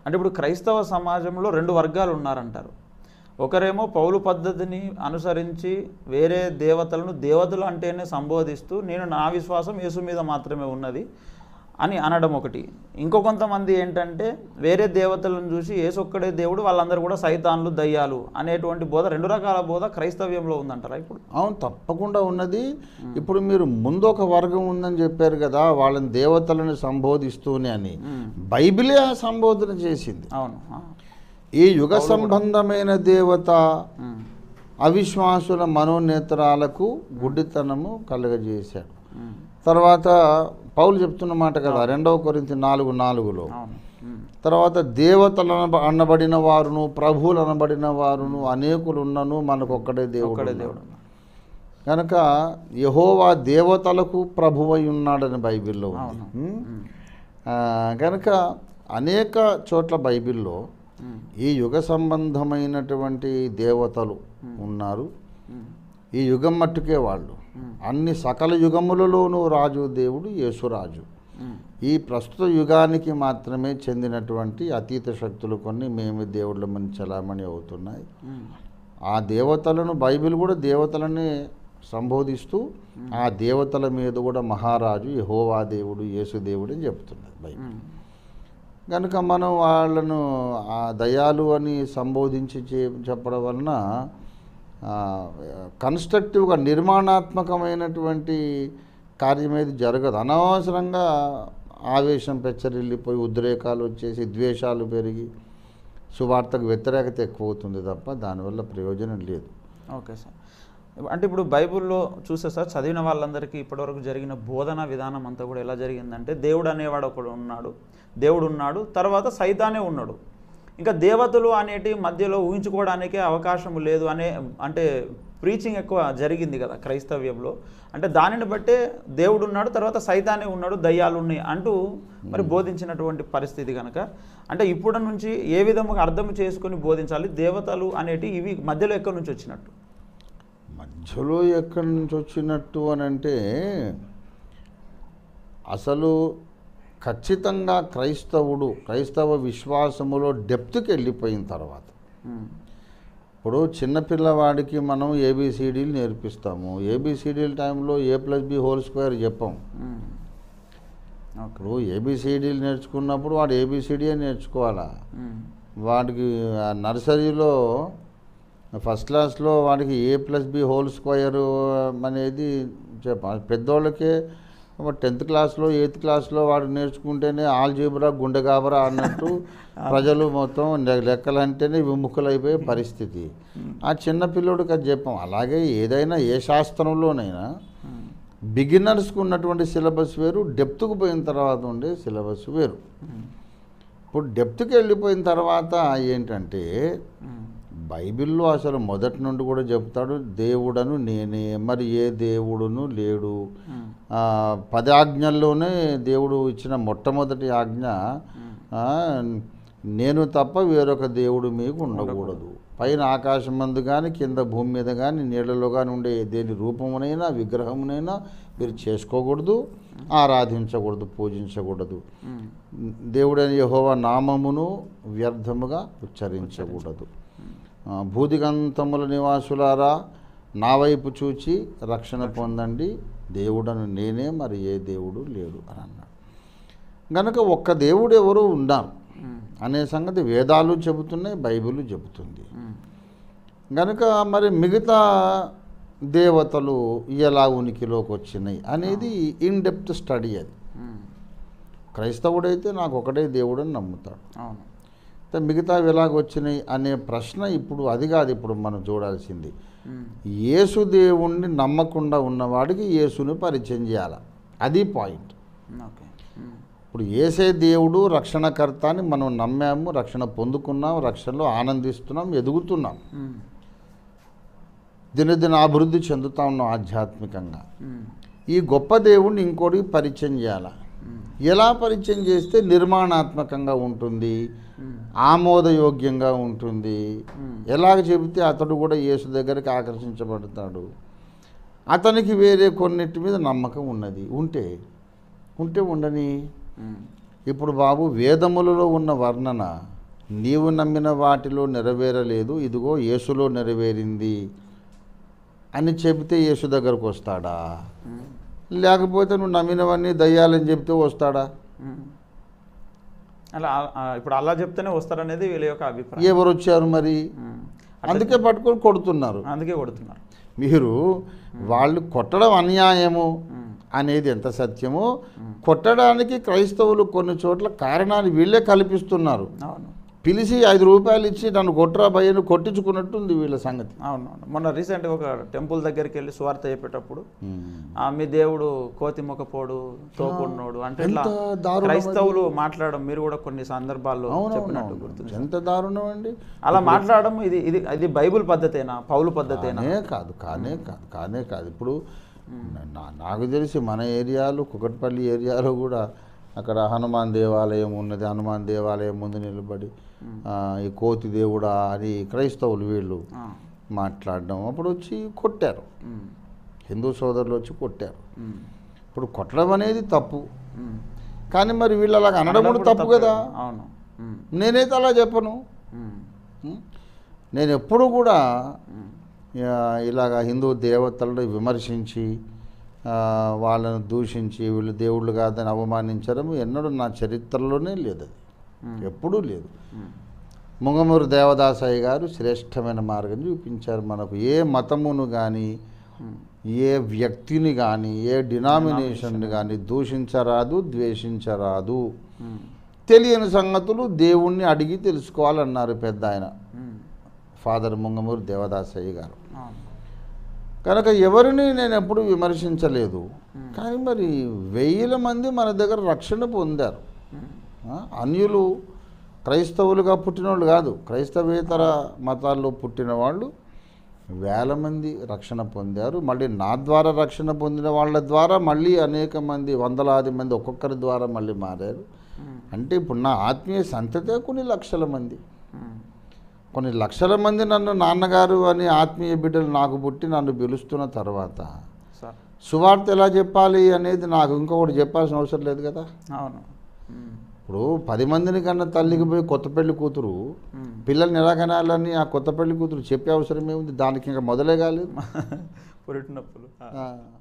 అంటే ఇప్పుడు క్రైస్తవ సమాజంలో 2 వర్గాలు ఉన్నారంటారు. ఒకరేమో పౌలు పద్ధతిని అనుసరించి వేరే దేవతలను దేవతలు అంటేనే సంబోధిస్తూ నేను నా విశ్వాసం యేసు మీద మాత్రమే ఉన్నది అని అనడం ఒకటి. ఇంకో కొంతమంది ఏంటంటే వేరే దేవతలను చూసి యేసు ఒక్కడే దేవుడు, వాళ్ళందరూ కూడా సైతాన్లు, దయ్యాలు అనేటువంటి బోధ, 2 రకాల బోధ క్రైస్తవ్యంలో ఉందంటారా ఇప్పుడు? అవును, తప్పకుండా ఉన్నది. ఇప్పుడు మీరు ముందు ఒక వర్గం ఉందని చెప్పారు కదా, వాళ్ళని దేవతలను సంబోధిస్తూనే అని. బైబిలే ఆ సంబోధన చేసింది. అవును. ఈ యుగ సంబంధమైన దేవత అవిశ్వాసుల మనోనేత్రాలకు గుడ్డితనము కలుగజేశాడు. తర్వాత పౌలు చెప్తున్న మాట కదా 2 కొరింథీ 4:4లో, తర్వాత దేవతలు అనబడిన వారును ప్రభువులు అనబడిన వారును అనేకులు ఉన్నను మనకొక్కడే దేవుడు. కనుక యెహోవా దేవతలకు ప్రభువై ఉన్నాడని బైబిల్లో ఉంది. కనుక అనేక చోట్ల బైబిల్లో ఈ యుగ సంబంధమైనటువంటి దేవతలు ఉన్నారు. ఈ యుగం మట్టుకే వాళ్ళు. అన్ని సకల యుగములలోనూ రాజు దేవుడు యేసురాజు. ఈ ప్రస్తుత యుగానికి మాత్రమే చెందినటువంటి అతీత శక్తులు కొన్ని మేము దేవుళ్ళమని చలామణి అవుతున్నాయి. ఆ దేవతలను బైబిల్ కూడా దేవతలని సంబోధిస్తూ ఆ దేవతల మీద కూడా మహారాజు యెహోవా దేవుడు యేసు దేవుడు అని చెప్తున్నది బైబిల్. కనుక మనం వాళ్ళను ఆ దయాలు అని సంబోధించి చెప్పడం వలన కన్స్ట్రక్టివ్గా నిర్మాణాత్మకమైనటువంటి కార్యం ఏది జరగదు. అనవసరంగా ఆవేశం పెచ్చరిల్లిపోయి ఉద్రేకాలు వచ్చేసి ద్వేషాలు పెరిగి సువార్తకు వ్యతిరేకత ఎక్కువ అవుతుంది తప్ప దానివల్ల ప్రయోజనం లేదు. Okay sir. అంటే ఇప్పుడు బైబిల్లో చూస్తే సార్, చదివిన వాళ్ళందరికీ ఇప్పటివరకు జరిగిన బోధన విధానం అంతా కూడా ఎలా జరిగిందంటే దేవుడు అనేవాడు ఒకడు ఉన్నాడు, దేవుడు ఉన్నాడు, తర్వాత సైతానే ఉన్నాడు, ఇంకా దేవతలు అనేటి మధ్యలో ఊహించుకోవడానికే అవకాశం లేదు అంటే ప్రీచింగ్ ఎక్కువ జరిగింది కదా క్రైస్తవ్యంలో. అంటే దానిని బట్టే దేవుడు ఉన్నాడు, తర్వాత సైతానే ఉన్నాడు, దయ్యాలు ఉన్నాయి అంటూ మరి బోధించినటువంటి పరిస్థితి కనుక, అంటే ఇప్పుడు నుంచి ఏ విధంగా అర్థం చేసుకొని బోధించాలి? దేవతలు అనేటి ఇవి మధ్యలో ఎక్కడి నుంచి వచ్చినట్టు? మధ్యలో ఎక్కడి నుంచి వచ్చినట్టు అని అంటే అసలు ఖచ్చితంగా క్రైస్తవ విశ్వాసములో డెప్త్కి వెళ్ళిపోయిన తర్వాత, ఇప్పుడు చిన్నపిల్లవాడికి మనం ఏబిసిడీలు నేర్పిస్తాము. ఏబిసిడీల టైంలో A+B² చెప్పాం. ఇప్పుడు ఏబిసిడీలు నేర్చుకున్నప్పుడు వాడు ఏబిసిడియే నేర్చుకోవాలా. వాడికి నర్సరీలో ఫస్ట్ క్లాస్లో వాడికి A+B² అనేది చెప్పాలి. పెద్దోళ్ళకే 10th క్లాస్లో 8th క్లాస్లో వాడు నేర్చుకుంటేనే ఆల్జీబ్రా గుండెగాబరా అన్నట్టు ప్రజలు మొత్తం లెక్కలంటేనే విముఖులైపోయే పరిస్థితి. ఆ చిన్నపిల్లడికి అది చెప్పాం. అలాగే ఏదైనా ఏ శాస్త్రంలోనైనా బిగినర్స్కి ఉన్నటువంటి సిలబస్ వేరు, డెప్త్కు పోయిన తర్వాత ఉండే సిలబస్ వేరు. ఇప్పుడు డెప్త్కి వెళ్ళిపోయిన తర్వాత ఏంటంటే బైబిల్లో అసలు మొదటి నుండి కూడా చెప్తాడు దేవుడను నేనే, మరి ఏ దేవుడును లేడు. 10 ఆజ్ఞల్లోనే దేవుడు ఇచ్చిన మొట్టమొదటి ఆజ్ఞ నేను తప్ప వేరొక దేవుడు మీకు ఉండకూడదు. పైన ఆకాశం మందు కానీ కింద భూమి మీద కానీ నీళ్ళలో కానీ ఉండే దేని రూపమునైనా విగ్రహమునైనా మీరు చేసుకోకూడదు, ఆరాధించకూడదు, పూజించకూడదు. దేవుడైన యెహోవా నామమును వ్యర్థముగా ఉచ్చరించకూడదు. భూదిగంతముల నివాసులారా నా వైపు చూచి రక్షణ పొందండి, దేవుడను నేనే, మరి ఏ దేవుడు లేడు అని అన్నాడు. గనక ఒక్క దేవుడు ఎవరు ఉన్నారు అనే సంగతి వేదాలు చెబుతున్నాయి, బైబిల్ చెబుతుంది. గనక మరి మిగతా దేవతలు ఎలా ఉనికిలోకి వచ్చినాయి అనేది ఇన్ డెప్త్ స్టడీ. అది క్రైస్తవుడైతే నాకు ఒకటే దేవుడు అని నమ్ముతాడు. మిగతావి ఎలాగ వచ్చినాయి అనే ప్రశ్న ఇప్పుడు అది కాదు. ఇప్పుడు మనం చూడాల్సింది యేసు దేవుణ్ణి నమ్మకుండా ఉన్నవాడికి యేసుని పరిచయం చేయాలి. అది పాయింట్. ఇప్పుడు యేసే దేవుడు రక్షణకర్త అని మనం నమ్మాము, రక్షణ పొందుకున్నాం, రక్షణలో ఆనందిస్తున్నాం, ఎదుగుతున్నాం, దినదిన అభివృద్ధి చెందుతా ఉన్నాం ఆధ్యాత్మికంగా. ఈ గొప్ప దేవుణ్ణి ఇంకోటికి పరిచయం చేయాలి. ఎలా పరిచయం చేస్తే నిర్మాణాత్మకంగా ఉంటుంది, ఆమోదయోగ్యంగా ఉంటుంది, ఎలాగ చెబితే అతడు కూడా యేసు దగ్గరికి ఆకర్షించబడతాడు, అతనికి వేరే కొన్నిటి మీద నమ్మకం ఉన్నది, ఉంటే ఉండని. ఇప్పుడు బాబు వేదములలో ఉన్న వర్ణన నీవు నమ్మిన వాటిలో నెరవేరలేదు, ఇదిగో యేసులో నెరవేరింది అని చెబితే యేసు దగ్గరకు వస్తాడా? లేకపోతే నువ్వు నమ్మినవన్నీ దయ్యాలని చెప్తే వస్తాడా? అలా ఇప్పుడు అలా చెప్తేనే వస్తారనేది వీళ్ళ యొక్క అభిప్రాయం. ఎవరు వచ్చారు మరి? అందుకే పట్టుకొని కొడుతున్నారు. అందుకే కొడుతున్నారు. మీరు వాళ్ళు కొట్టడం అన్యాయము అనేది ఎంత సత్యమో, కొట్టడానికి క్రైస్తవులు కొన్ని చోట్ల కారణాలు వీళ్ళే కల్పిస్తున్నారు. అవును, పిలిచి 5 రూపాయలు ఇచ్చి నన్ను కొట్టరా భయ్యను కొట్టించుకున్నట్టుంది వీళ్ళ సంగతి. అవునవును. మొన్న రీసెంట్గా ఒక టెంపుల్ దగ్గరికి వెళ్ళి స్వార్థ చెప్పేటప్పుడు మీ దేవుడు కోతి మొక్కపోడు తోపున్నోడు అంటే ఇట్లా క్రైస్తవులు మాట్లాడడం మీరు కూడా కొన్ని సందర్భాల్లో చెప్పినట్టు గుర్తుంది. ఎంత దారుణం అండి అలా మాట్లాడడం. ఇది బైబుల్ పద్ధతేనా, పౌలు పద్ధతేనా? కానే కాదు. ఇప్పుడు నాకు తెలిసి మన ఏరియాలో, కుకట్పల్లి ఏరియాలో కూడా అక్కడ హనుమాన్ దేవాలయం ఉన్నది. హనుమాన్ దేవాలయం ముందు నిలబడి ఈ కోతి దేవుడా అని క్రైస్తవులు వీళ్ళు మాట్లాడడం, అప్పుడు వచ్చి కొట్టారు. హిందూ సోదరులు వచ్చి కొట్టారు. ఇప్పుడు కొట్టడం అనేది తప్పు, కానీ మరి వీళ్ళు అలాగ అనడం కూడా తప్పు కదా. అవును, నేనైతే అలా చెప్పను. నేను ఎప్పుడు కూడా ఇలాగ హిందూ దేవతలను విమర్శించి వాళ్ళను దూషించి వీళ్ళు దేవుళ్ళు కాదని అవమానించడం ఎన్నడూ నా చరిత్రలోనే లేదు. అది ఎప్పుడూ లేదు. ముంగమూరు దేవదాసయ్య గారు శ్రేష్టమైన మార్గం చూపించారు మనకు. ఏ మతమును కానీ, ఏ వ్యక్తిని కానీ, ఏ డినామినేషన్ని కానీ దూషించరాదు, ద్వేషించరాదు. తెలియని సంగతులు దేవుణ్ణి అడిగి తెలుసుకోవాలన్నారు పెద్ద ఆయన ఫాదర్ ముంగమూరు దేవదాసయ్య గారు. కనుక ఎవరిని నేను ఎప్పుడు విమర్శించలేదు. కానీ మరి 1000 మంది మన దగ్గర రక్షణ పొందారు. అన్యులు క్రైస్తవులుగా పుట్టిన వాళ్ళు కాదు, క్రైస్తవేతర మతాల్లో పుట్టిన వాళ్ళు 1000 మంది రక్షణ పొందారు. మళ్ళీ నా ద్వారా రక్షణ పొందిన వాళ్ళ ద్వారా మళ్ళీ అనేక మంది, వందలాది మంది ఒక్కొక్కరి ద్వారా మళ్ళీ మారారు. అంటే ఇప్పుడు నా ఆత్మీయ సంతతే కొన్ని లక్షల మంది. కొన్ని లక్షల మంది నన్ను నాన్నగారు అని ఆత్మీయ బిడ్డలు నాకు పుట్టి నన్ను పిలుస్తున్న తర్వాత సువార్త ఎలా చెప్పాలి అనేది నాకు ఇంకొకటి చెప్పాల్సిన అవసరం లేదు కదా. అవును. ఇప్పుడు 10 మందిని కన్నా తల్లికి పోయి కొత్త పెళ్లి కూతురు పిల్లల్ని ఎలా కనాలని ఆ కొత్త పెళ్లి కూతురు చెప్పే అవసరం ఏముంది? దానికి ఇంకా మొదలే కాలేదు. పురిటినొప్పులు.